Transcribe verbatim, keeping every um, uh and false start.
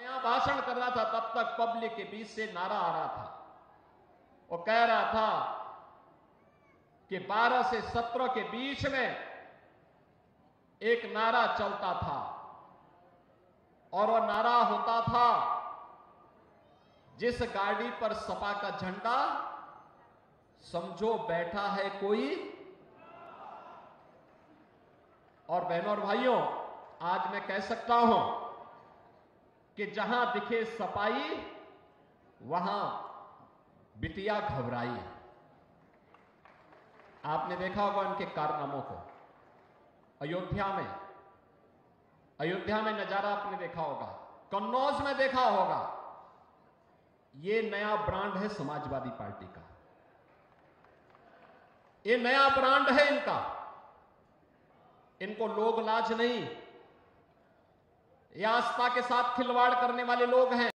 यहाँ भाषण कर रहा था तब तक पब्लिक के बीच से नारा आ रहा था। वो कह रहा था कि बारह से सत्रह के बीच में एक नारा चलता था और वो नारा होता था, जिस गाड़ी पर सपा का झंडा समझो बैठा है कोई। और बहनों और भाइयों, आज मैं कह सकता हूं कि जहां दिखे सपाई वहां बिटिया घबराई। आपने देखा होगा उनके कारनामों को। अयोध्या में अयोध्या में नजारा आपने देखा होगा, कन्नौज में देखा होगा। ये नया ब्रांड है समाजवादी पार्टी का, ये नया ब्रांड है इनका। इनको लोग लाज नहीं, ये आस्था के साथ खिलवाड़ करने वाले लोग हैं।